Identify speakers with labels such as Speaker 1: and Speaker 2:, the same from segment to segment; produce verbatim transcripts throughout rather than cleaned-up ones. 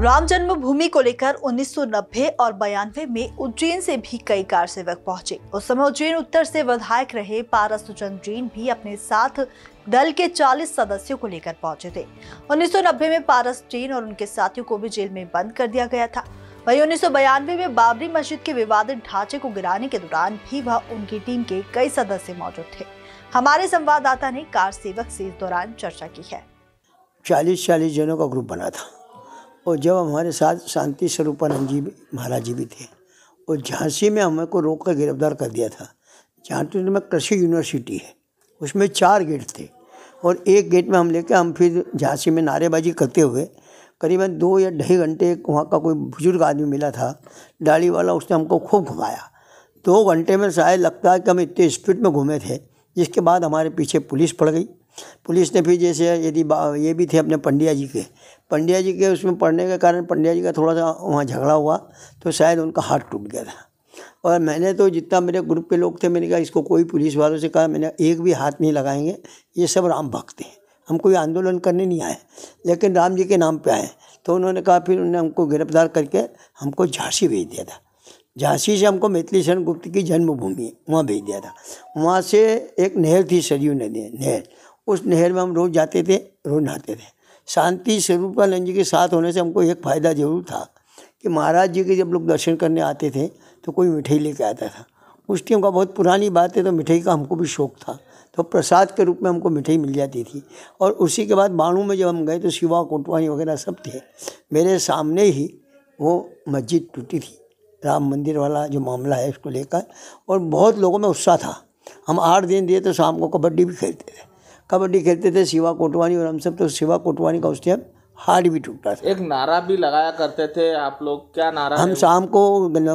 Speaker 1: राम जन्मभूमि को लेकर उन्नीस सौ नब्बे और बयानवे में उज्जैन से भी कई कार सेवक पहुंचे। उस समय उज्जैन उत्तर से विधायक रहे पारस चंद्र जैन भी अपने साथ दल के चालीस सदस्यों को लेकर पहुंचे थे। उन्नीस सौ नब्बे में पारस जैन और उनके साथियों को भी जेल में बंद कर दिया गया था। वहीं उन्नीस सौ बयानवे में बाबरी मस्जिद के विवादित ढांचे को गिराने के दौरान भी वह उनकी टीम के कई सदस्य मौजूद थे। हमारे संवाददाता ने कार सेवक से इस दौरान चर्चा की है।
Speaker 2: चालीस चालीस जनों का ग्रुप बना था और जब हमारे साथ शांति स्वरूपानंद जी महाराज जी भी थे और झांसी में हमें को रोक कर गिरफ्तार कर दिया था। झांसी में कृषि यूनिवर्सिटी है, उसमें चार गेट थे और एक गेट में हम लेके हम फिर झांसी में नारेबाजी करते हुए करीबन दो या ढाई घंटे वहाँ का कोई बुजुर्ग आदमी मिला था दाढ़ी वाला, उसने हमको खूब घुमाया। दो घंटे में शायद लगता है कि हम इतने स्पीड में घूमे थे, जिसके बाद हमारे पीछे पुलिस पड़ गई। पुलिस ने फिर जैसे यदि ये भी थे अपने पंडिया जी के पंडिया जी के उसमें पढ़ने के कारण पंडिया जी का थोड़ा सा वहाँ झगड़ा हुआ तो शायद उनका हाथ टूट गया था। और मैंने तो जितना मेरे ग्रुप के लोग थे, मैंने कहा इसको कोई पुलिस वालों से कहा मैंने एक भी हाथ नहीं लगाएंगे, ये सब राम भक्त हैं, हम कोई आंदोलन करने नहीं आए लेकिन राम जी के नाम पे आए। तो उन्होंने कहा, फिर उन्होंने हमको गिरफ्तार करके हमको झांसी भेज दिया था। झांसी से हमको मैथिली शरण गुप्त की जन्मभूमि वहाँ भेज दिया था। वहाँ से एक नहर थी, सरयू नदी नहर, उस नहर में हम रोज़ जाते थे, रोज़ नहाते थे। शांति स्वरूपानंद जी के साथ होने से हमको एक फ़ायदा ज़रूर था कि महाराज जी के जब लोग दर्शन करने आते थे तो कोई मिठाई लेके आता था। उस टाइम का बहुत पुरानी बात है, तो मिठाई का हमको भी शौक़ था, तो प्रसाद के रूप में हमको मिठाई मिल जाती थी। और उसी के बाद बाणू में जब हम गए तो शिवा कोटवानी वगैरह सब थे। मेरे सामने ही वो मस्जिद टूटी थी, राम मंदिर वाला जो मामला है उसको लेकर, और बहुत लोगों में उत्साह था। हम आठ दिन दिए तो शाम को कबड्डी भी खेलते थे कबड्डी खेलते थे शिवा कोटवानी और हम सब। तो शिवा कोटवानी का उस टाइम हार्ट भी टूटा था।
Speaker 3: एक नारा भी लगाया करते थे आप लोग, क्या नारा?
Speaker 2: हम शाम को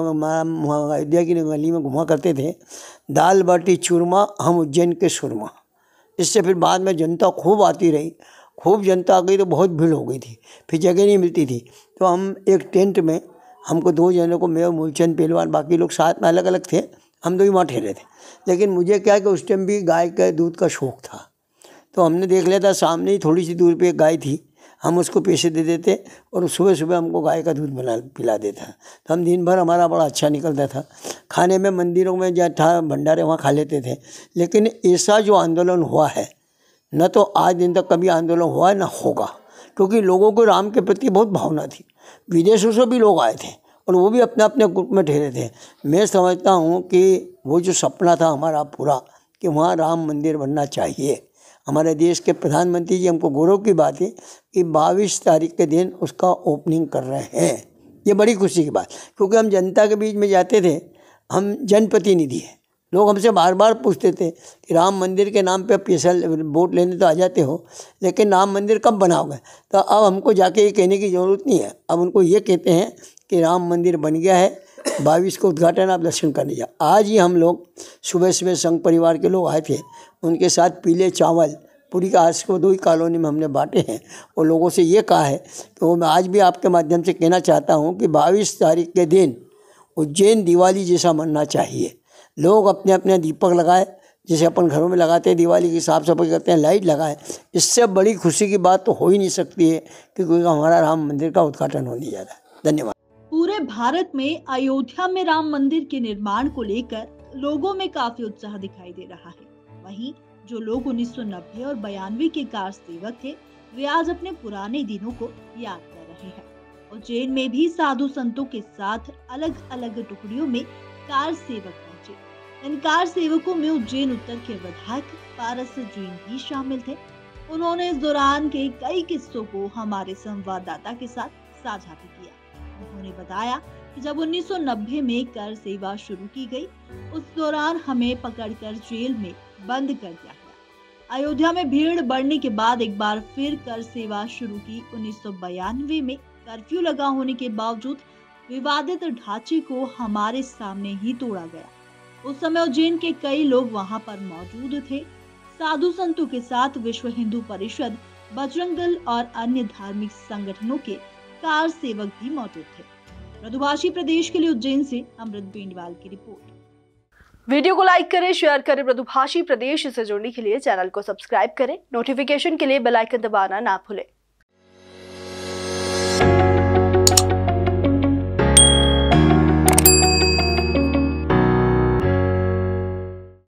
Speaker 2: अयोध्या की गली में घुमा करते थे, दाल बाटी चूरमा हम उज्जैन के सुरमा। इससे फिर बाद में जनता खूब आती रही, खूब जनता आ गई तो बहुत भीड़ हो गई थी, फिर जगह नहीं मिलती थी। तो हम एक टेंट में, हमको दो जनों को, मैं मूलचंद पहलवान, बाकी लोग साथ में अलग अलग थे, हम दो ही वहाँ ठहरे थे। लेकिन मुझे क्या है कि उस टाइम भी गाय के दूध का शौक़ था, तो हमने देख लिया था सामने ही थोड़ी सी दूर पे एक गाय थी, हम उसको पैसे दे देते और सुबह सुबह हमको गाय का दूध बना पिला देता। तो हम दिन भर हमारा बड़ा अच्छा निकलता था। खाने में मंदिरों में जहाँ था भंडारे वहाँ खा लेते थे। लेकिन ऐसा जो आंदोलन हुआ है, न तो आज दिन तक कभी आंदोलन हुआ न होगा, क्योंकि लोगों को राम के प्रति बहुत भावना थी। विदेशों से भी लोग आए थे और वो भी अपने अपने ग्रुप में ठहरे थे। मैं समझता हूँ कि वो जो सपना था हमारा पूरा, कि वहाँ राम मंदिर बनना चाहिए। हमारे देश के प्रधानमंत्री जी, हमको गौरव की बात है कि बाईस तारीख के दिन उसका ओपनिंग कर रहे हैं। ये बड़ी खुशी की बात, क्योंकि हम जनता के बीच में जाते थे, हम जनप्रतिनिधि हैं। लोग हमसे बार बार पूछते थे कि राम मंदिर के नाम पे पैसा वोट लेने तो आ जाते हो, लेकिन राम मंदिर कब बनाओगे? तो अब हमको जाके ये कहने की ज़रूरत नहीं है, अब उनको ये कहते हैं कि राम मंदिर बन गया है, बाईस को उद्घाटन, आप दर्शन करने जाओ। आज ही हम लोग सुबह सुबह संघ परिवार के लोग आए थे, उनके साथ पीले चावल पूरी का आज को दो ही कॉलोनी में हमने बांटे हैं और लोगों से ये कहा है कि वो मैं आज भी आपके माध्यम से कहना चाहता हूँ कि बाईस तारीख के दिन उज्जैन दिवाली जैसा मनना चाहिए। लोग अपने अपने दीपक लगाए, जैसे अपन घरों में लगाते हैं, दिवाली की साफ़ सफाई करते हैं, लाइट लगाए। इससे बड़ी खुशी की बात तो हो ही नहीं सकती है कि कोई हमारा राम मंदिर का उद्घाटन होने जा रहा है। धन्यवाद।
Speaker 1: पूरे भारत में अयोध्या में राम मंदिर के निर्माण को लेकर लोगों में काफी उत्साह दिखाई दे रहा है। वहीं जो लोग उन्नीस सौ नब्बे और बयानवे के कार सेवक थे, वे आज अपने पुराने दिनों को याद कर रहे हैं। उज्जैन में भी साधु संतों के साथ अलग अलग टुकड़ियों में कार सेवक पहुंचे। इन कार सेवकों में उज्जैन उत्तर के विधायक पारस जैन भी शामिल थे। उन्होंने इस दौरान के कई किस्सों को हमारे संवाददाता के साथ साझा भी किया। उन्होंने बताया कि जब उन्नीस सौ नब्बे में कर सेवा शुरू की गई, उस दौरान हमें पकड़कर जेल में बंद कर दिया गया। अयोध्या में भीड़ बढ़ने के बाद एक बार फिर कर सेवा शुरू की। उन्नीस सौ बयानवे में कर्फ्यू लगा होने के बावजूद विवादित ढांचे को हमारे सामने ही तोड़ा गया। उस समय उज्जैन के कई लोग वहां पर मौजूद थे। साधु संतों के साथ विश्व हिंदू परिषद, बजरंग दल और अन्य धार्मिक संगठनों के कार सेवक भी मौजूद थे। मृदुभाषी प्रदेश के लिए उज्जैन से अमृत बेंडवाल की रिपोर्ट। वीडियो को लाइक करें, शेयर करें। मृदुभाषी प्रदेश से जुड़ने के लिए चैनल को सब्सक्राइब करें। नोटिफिकेशन के लिए बेल आइकन दबाना ना भूलें।